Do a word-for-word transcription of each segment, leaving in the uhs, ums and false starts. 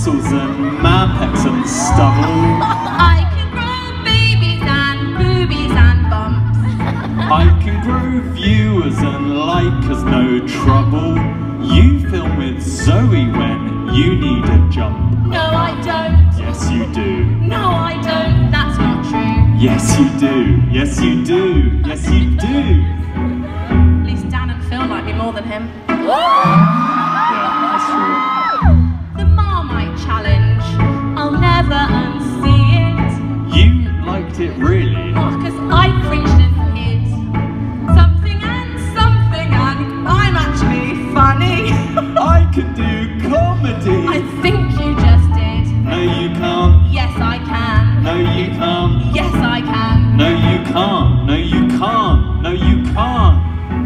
muscles and man pecs and stubble. I can grow babies and boobies and bumps. I can grow viewers and likers, no trouble. You film with Zoe when you need a jump. No, I don't. Yes, you do. No, I don't. That's not true. Yes, you do. Yes, you do. Yes, you do. At least Dan and Phil like me more than him. Yeah, that's true. The Marmite challenge. I'll never unsee it. You liked it really? Oh, because I cringed as a kid. Something and something and I'm actually funny. I can do comedy. I think you just did. No, you can't. Yes, I can. No, you can't. Yes, I can. No, you can't. No, you can't. No, you can't.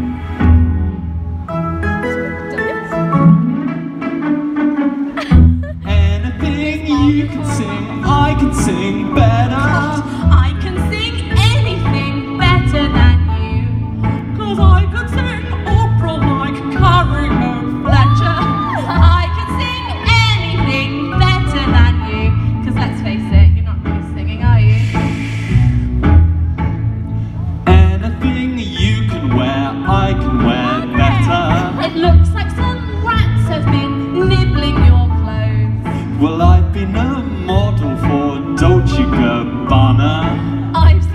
Anything you can sing, I can sing better. I can sing anything better than you. Cause I can sing opera like Carrie O. Fletcher. I can sing anything better than you. Cause let's face it, you're not really singing, are you? Anything you can wear, I can wear better. It looks like some rats have been nibbling your clothes. Well, I've been a model for Dolce Gabbana. I've